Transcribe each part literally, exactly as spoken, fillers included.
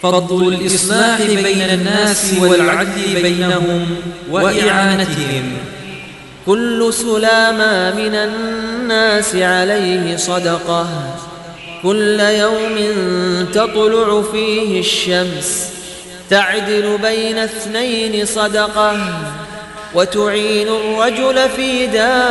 فضل الإصلاح بين الناس والعدل بينهم وإعانتهم. كل سلامة من الناس عليه صدقة، كل يوم تطلع فيه الشمس تعدل بين اثنين صدقة، وتعين الرجل في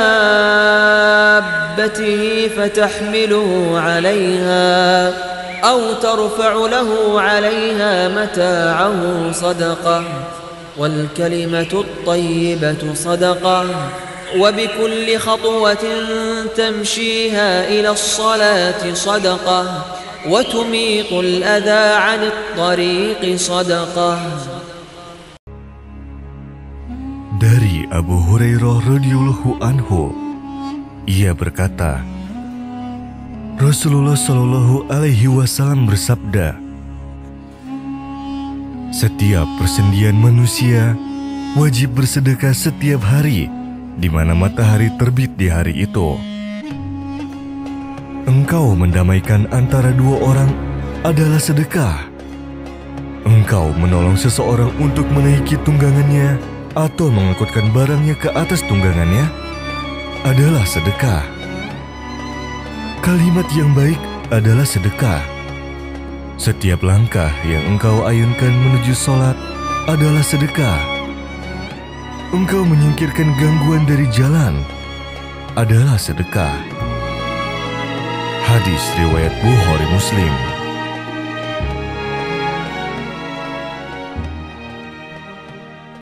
دابته فتحمله عليها أو ترفع له عليها متاعه صدقة، والكلمة الطيبة صدقة، وبكل خطوة تمشيها إلى الصلاة صدقة، وتميط الأذى عن الطريق صدقة. Dari Abu Hurairah radhiyallahu anhu, ia berkata, Rasulullah Shallallahu Alaihi Wasallam bersabda, setiap persendian manusia wajib bersedekah setiap hari di mana matahari terbit di hari itu. Engkau mendamaikan antara dua orang adalah sedekah. Engkau menolong seseorang untuk menaiki tunggangannya atau mengangkutkan barangnya ke atas tunggangannya adalah sedekah. Kalimat yang baik adalah sedekah. Setiap langkah yang engkau ayunkan menuju sholat adalah sedekah. Engkau menyingkirkan gangguan dari jalan adalah sedekah. Hadis riwayat Bukhari Muslim.